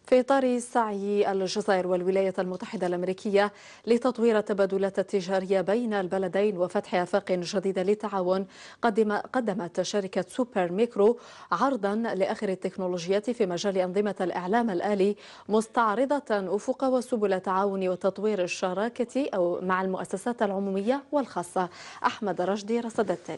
في إطار سعي الجزائر والولايات المتحدة الأمريكية لتطوير التبادلات التجارية بين البلدين وفتح آفاق جديدة للتعاون، قدمت شركة سوبر ميكرو عرضا لآخر التكنولوجيات في مجال أنظمة الإعلام الآلي، مستعرضة أفق وسبل التعاون وتطوير الشراكة أو مع المؤسسات العمومية والخاصة. أحمد رشدي رصد التالي.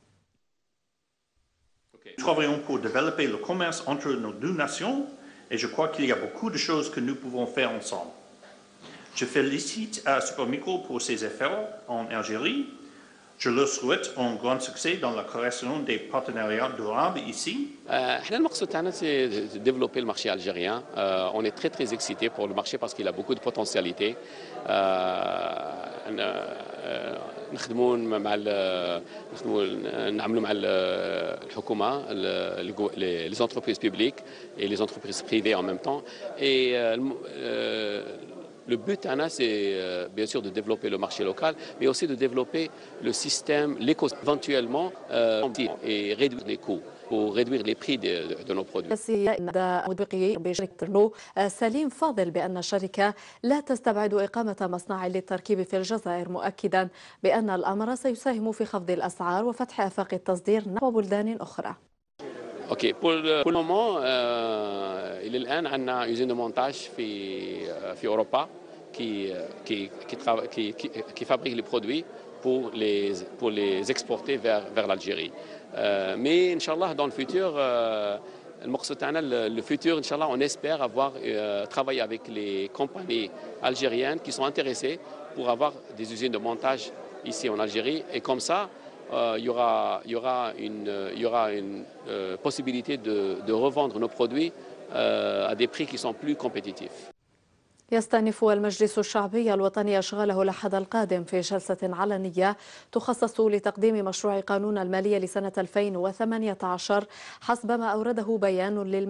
Nous travaillons pour développer le commerce entre nos deux nations et je crois qu'il y a beaucoup de choses que nous pouvons faire ensemble. Je félicite Supermicro pour ses efforts en Algérie. Je leur souhaite un grand succès dans la création des partenariats durables ici. احنا المقصود تاعنا سي ديفلوبي المارشي الجيريان. On est très excité pour le marché parce qu'il a beaucoup de potentialité. نعملوا مع الحكومة les entreprises publiques et les entreprises privées en même temps. Et le but, Anna, c'est bien sûr de développer le marché local, mais aussi de développer le système, l'écosystème, éventuellement, et réduire les coûts pour réduire les prix de nos produits. سليم فاضل بأن الشركة لا تستبعد إقامة مصنع للتركيب في الجزائر، مؤكدا بأن الأمر سيساهم في خفض الأسعار وفتح آفاق التصدير نحو بلدان أخرى. Ok, pour le moment, il est الآن عندنا usine de montage في أوروبا qui fabrique les produits pour les exporter vers l'Algérie. Mais Inch'Allah, dans le futur, le futur, Inch'Allah, on espère avoir travaillé avec les compagnies algériennes qui sont intéressées pour avoir des usines de montage ici en Algérie. Et comme ça, il y aura une possibilité de revendre nos produits à des prix qui sont plus compétitifs. يستأنف المجلس الشعبي الوطني أشغاله الأحد القادم في جلسة علنية تخصص لتقديم مشروع قانون المالية لسنة 2018 حسب ما أورده بيان